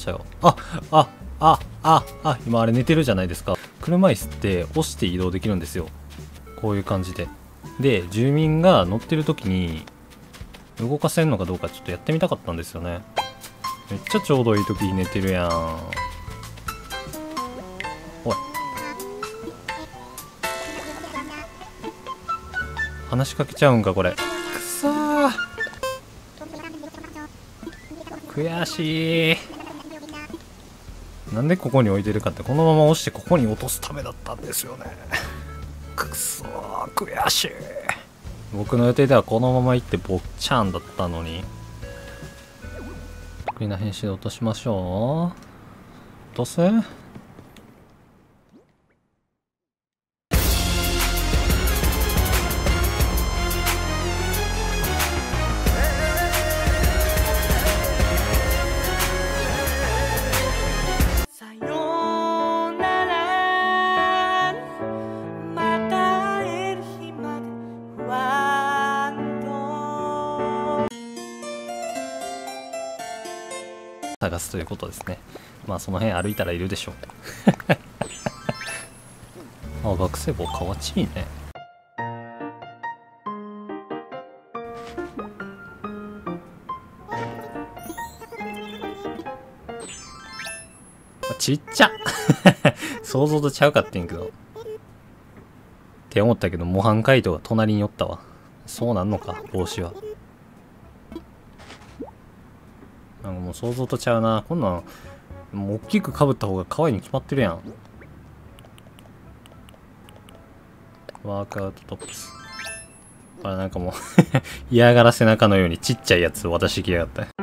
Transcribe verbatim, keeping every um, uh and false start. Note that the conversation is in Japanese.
ちゃう。あ、あ、あ、あ、あ、今あれ寝てるじゃないですか。車椅子って押して移動できるんですよ。こういう感じで。で、住民が乗ってる時に動かせるのかどうかちょっとやってみたかったんですよね。めっちゃちょうどいい時に寝てるやん。おい。話しかけちゃうんかこれ。くそー。悔しい。なんでここに置いてるかって、このまま押してここに落とすためだったんですよね。くそー、悔しい。僕の予定ではこのまま行ってボッチャンだったのに。得意な編集で落としましょう。落とす？探すということですね。まあその辺歩いたらいるでしょう。あ、学生帽かわちいね。ちっちゃ想像とちゃうかってんけど。って思ったけど、模範解答が隣におったわ。そうなんのか、帽子は。なんかもう想像とちゃうな。こんなん、もう大きく被った方が可愛いに決まってるやん。ワークアウトトップス。あれなんかもう嫌がらせ中のようにちっちゃいやつを渡してきやがった。